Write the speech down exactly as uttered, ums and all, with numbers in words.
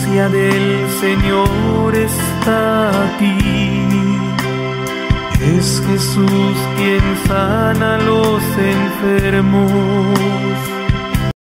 presencia del Señor está aquí. Es Jesús quien sana a los enfermos.